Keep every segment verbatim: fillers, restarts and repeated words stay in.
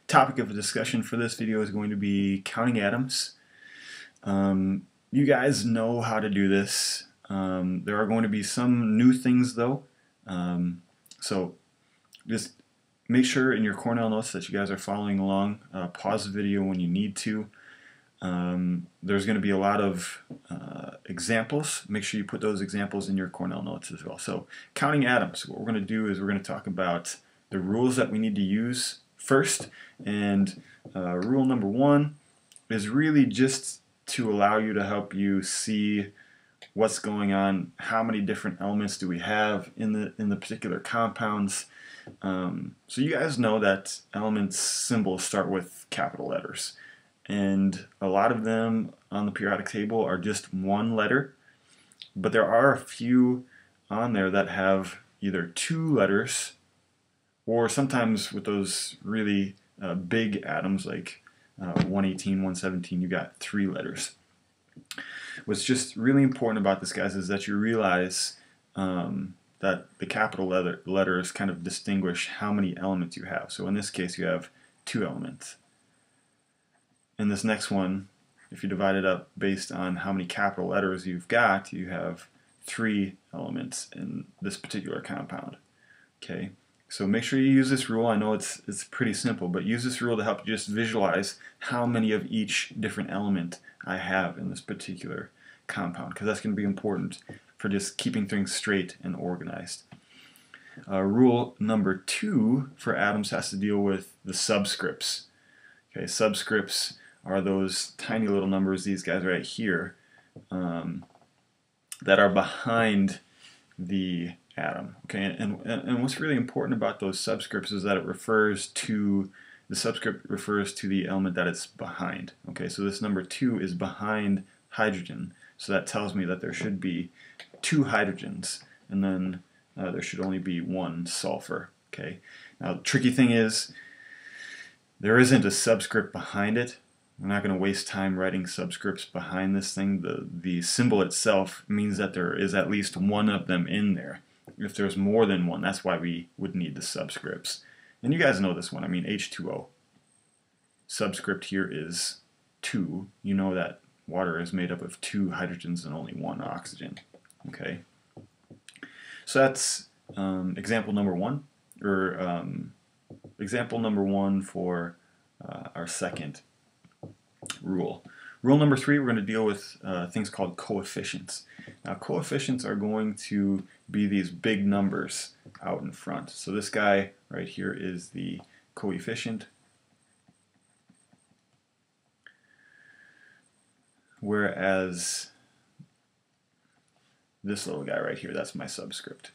topic of discussion for this video is going to be counting atoms. Um, you guys know how to do this. Um, there are going to be some new things though. Um, so just make sure in your Cornell notes that you guys are following along. Uh, pause the video when you need to. Um, there's going to be a lot of uh, examples. Make sure you put those examples in your Cornell notes as well. So counting atoms, what we're going to do is we're going to talk about the rules that we need to use first. And uh, rule number one is really just to allow you to help you see what's going on, how many different elements do we have in the in the particular compounds. Um, so you guys know that elements symbols start with capital letters, and a lot of them on the periodic table are just one letter, but there are a few on there that have either two letters, or sometimes with those really uh, big atoms like uh, one eighteen, one seventeen, you got three letters. What's just really important about this, guys, is that you realize um, that the capital letter, letters kind of distinguish how many elements you have. So in this case, you have two elements. In this next one, if you divide it up based on how many capital letters you've got, you have three elements in this particular compound. Okay, so make sure you use this rule. I know it's it's pretty simple, but use this rule to help you just visualize how many of each different element I have in this particular compound, because that's going to be important for just keeping things straight and organized. Uh, rule number two for atoms has to deal with the subscripts. Okay, subscripts are those tiny little numbers, these guys right here, um, that are behind the atom. Okay, and, and, and what's really important about those subscripts is that it refers to, the subscript refers to the element that it's behind. Okay, so this number two is behind hydrogen, so that tells me that there should be two hydrogens, and then uh, there should only be one sulfur. Okay, now the tricky thing is there isn't a subscript behind it. We're not going to waste time writing subscripts behind this thing. The, the symbol itself means that there is at least one of them in there. If there's more than one, that's why we would need the subscripts. And you guys know this one. I mean, H two O. Subscript here is two. You know that water is made up of two hydrogens and only one oxygen. Okay. So that's um, example number one, or um, example number one for uh, our second rule. Rule number three, we're going to deal with uh, things called coefficients. Now, coefficients are going to be these big numbers out in front. So this guy right here is the coefficient, whereas this little guy right here, that's my subscript.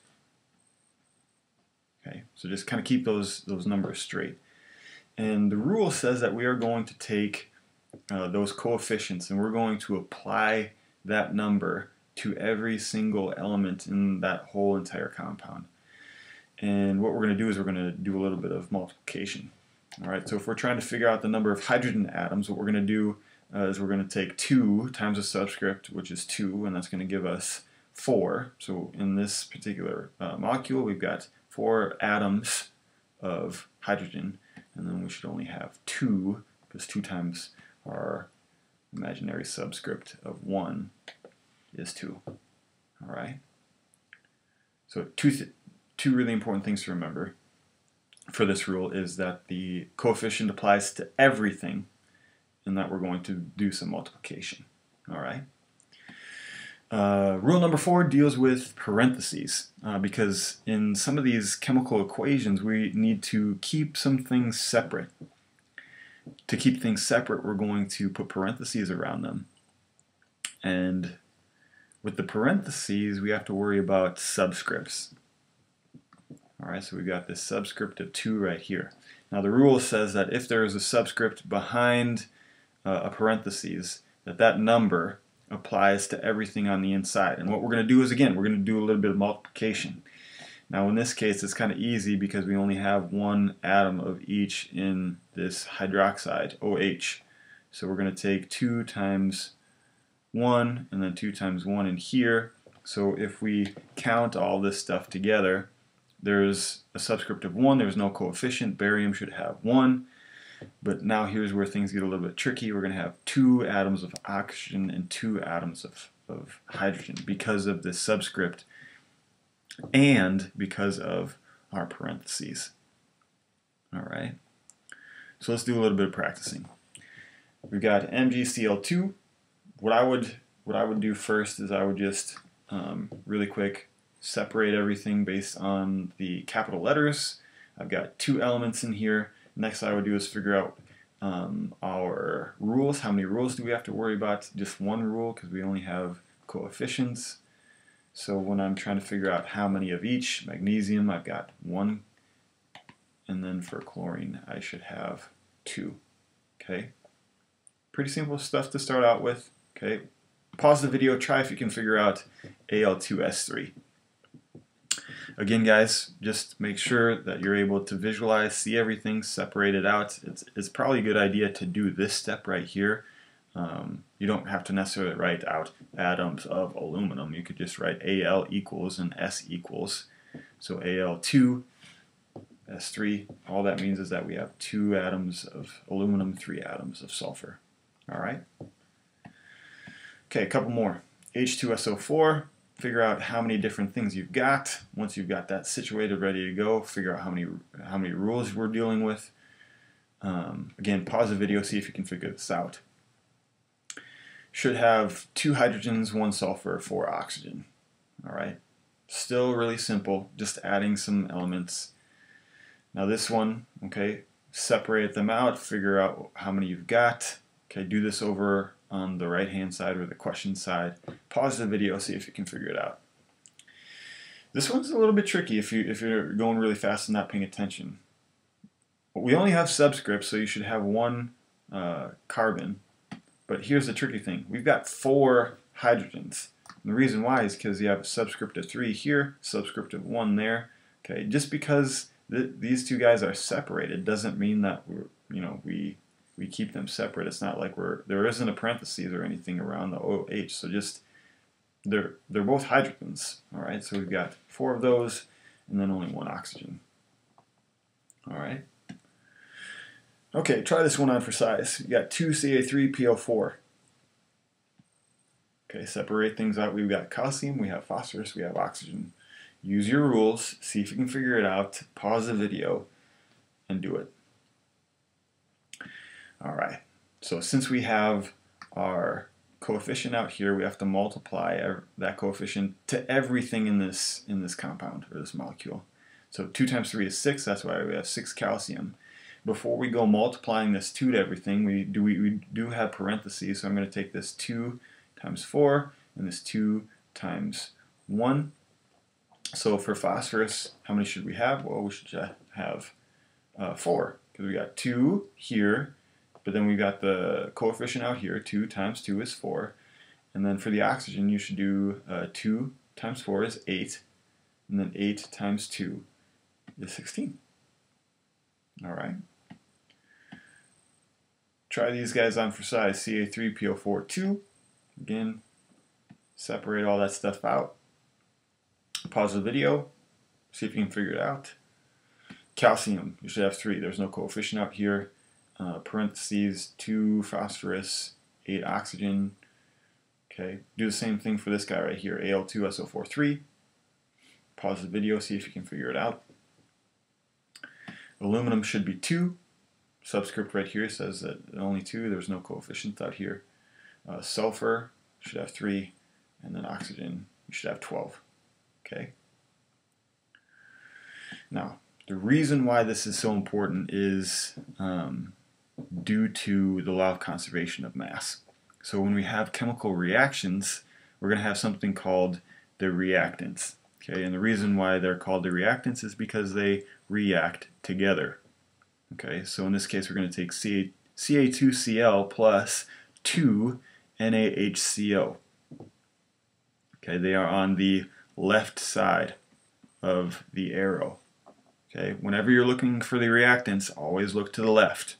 Okay, so just kind of keep those, those numbers straight. And the rule says that we are going to take Uh, those coefficients, and we're going to apply that number to every single element in that whole entire compound. And what we're going to do is we're going to do a little bit of multiplication. Alright, so if we're trying to figure out the number of hydrogen atoms, what we're going to do uh, is we're going to take two times a subscript, which is two, and that's going to give us four. So in this particular uh, molecule, we've got four atoms of hydrogen, and then we should only have two, because two times our imaginary subscript of one is two. All right. So two, th two really important things to remember for this rule is that the coefficient applies to everything, and that we're going to do some multiplication. All right. Uh, rule number four deals with parentheses, uh, because in some of these chemical equations we need to keep some things separate. To keep things separate, we're going to put parentheses around them. And with the parentheses, we have to worry about subscripts. Alright, so we've got this subscript of two right here. Now the rule says that if there is a subscript behind uh, a parentheses, that that number applies to everything on the inside. And what we're going to do is, again, we're going to do a little bit of multiplication. Now in this case it's kind of easy because we only have one atom of each in this hydroxide, OH. So we're going to take two times one and then two times one in here. So if we count all this stuff together, there's a subscript of one, there's no coefficient, barium should have one. But now here's where things get a little bit tricky. We're going to have two atoms of oxygen and two atoms of, of hydrogen because of this subscript and because of our parentheses. All right. So let's do a little bit of practicing. We've got M g C l two. What I would what I would do first is I would just um, really quick separate everything based on the capital letters. I've got two elements in here. Next I would do is figure out um, our rules. How many rules do we have to worry about? Just one rule because we only have coefficients. So when I'm trying to figure out how many of each, magnesium I've got one, and then for chlorine I should have two. Okay, pretty simple stuff to start out with. Okay, pause the video, try if you can figure out A l two S three. Again, guys, just make sure that you're able to visualize, see everything, separate it out. It's, it's probably a good idea to do this step right here. Um, you don't have to necessarily write out atoms of aluminum. You could just write Al equals and S equals. So A l two S three, all that means is that we have two atoms of aluminum, three atoms of sulfur. All right? Okay, a couple more. H two S O four. Figure out how many different things you've got. Once you've got that situated, ready to go, figure out how many how many rules we're dealing with. Um, again, pause the video, see if you can figure this out. Should have two hydrogens, one sulfur, four oxygen. All right. Still really simple, just adding some elements. Now this one, okay, separate them out, figure out how many you've got. Okay, do this over on the right hand side or the question side. Pause the video, see if you can figure it out. This one's a little bit tricky if you if you're going really fast and not paying attention. We only have subscripts, so you should have one uh, carbon. But here's the tricky thing: we've got four hydrogens. And the reason why is because you have a subscript of three here, subscript of one there. Okay, just because th these two guys are separated doesn't mean that we're you know we we keep them separate. It's not like we're there isn't a parentheses or anything around the O H. So just they're they're both hydrogens. All right, so we've got four of those and then only one oxygen. All right. Okay, try this one on for size. You got two C A three P O four. Okay, separate things out. We've got calcium, we have phosphorus, we have oxygen. Use your rules, see if you can figure it out, pause the video, and do it. All right, so since we have our coefficient out here, we have to multiply that coefficient to everything in this, in this compound, or this molecule. So two times three is six, that's why we have six calcium. Before we go multiplying this two to everything, we do, we, we do have parentheses, so I'm going to take this two times four, and this two times one. So for phosphorus, how many should we have? Well, we should have uh, four, because we got two here, but then we got the coefficient out here. two times two is four. And then for the oxygen, you should do uh, two times four is eight, and then eight times two is sixteen. All right. Try these guys on for size. C A three P O four two. Again, separate all that stuff out. Pause the video, see if you can figure it out. Calcium, you should have three. There's no coefficient out here. Uh, parentheses, two phosphorus, eight oxygen. Okay, do the same thing for this guy right here, A L two S O four three. Pause the video, see if you can figure it out. Aluminum should be two. Subscript right here says that only two. There's no coefficients out here. Uh, sulfur should have three, and then oxygen you should have twelve. Okay. Now, the reason why this is so important is um, due to the law of conservation of mass. So when we have chemical reactions, we're going to have something called the reactants. Okay, and the reason why they're called the reactants is because they react together. Okay, so in this case we're going to take C A two C L plus two N A H C O. Okay, they are on the left side of the arrow. Okay, whenever you're looking for the reactants, always look to the left.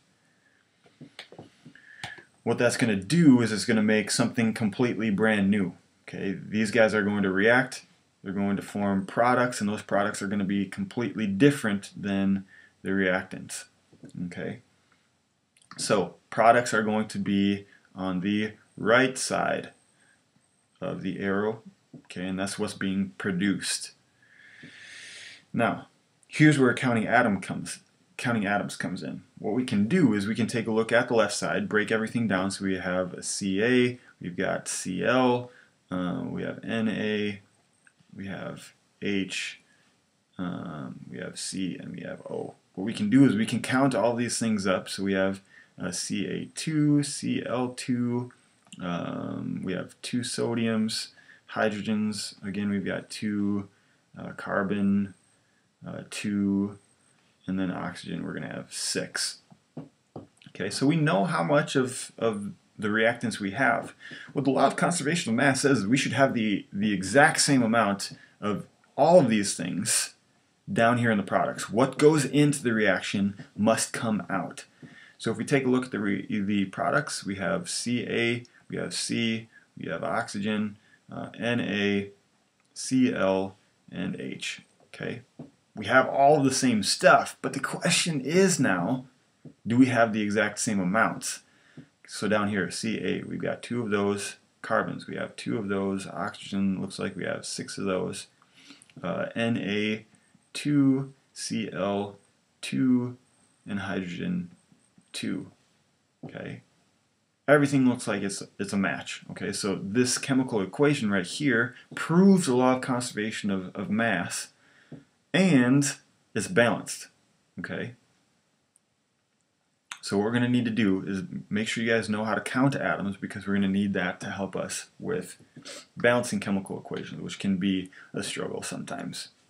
What that's going to do is it's going to make something completely brand new. Okay, these guys are going to react, they're going to form products, and those products are going to be completely different than the reactants. Okay, So products are going to be on the right side of the arrow, okay, and that's what's being produced. Now, here's where counting atom comes, counting atoms comes in. What we can do is we can take a look at the left side, break everything down. So we have a C A, we've got C L, uh, we have N A, we have H, um, we have C, and we have O. What we can do is we can count all these things up. So we have uh, C A two, C L two, um, we have two sodiums, hydrogens, again we've got two, uh, carbon, uh, two, and then oxygen we're going to have six. Okay, so we know how much of, of the reactants we have. What the law of conservation of mass says is we should have the, the exact same amount of all of these things down here in the products. What goes into the reaction must come out. So if we take a look at the, re the products, we have C A, we have C, we have oxygen, uh, N A, C L, and H. Okay, we have all of the same stuff, but the question is now, do we have the exact same amounts? So down here, C A, we've got two of those. Carbons, we have two of those. Oxygen, looks like we have six of those. Uh, N A, two, C L, two, and hydrogen, two. Okay, everything looks like it's it's a match. Okay, so this chemical equation right here proves the law of conservation of, of mass, and it's balanced. Okay, so what we're going to need to do is make sure you guys know how to count atoms, because we're going to need that to help us with balancing chemical equations, which can be a struggle sometimes.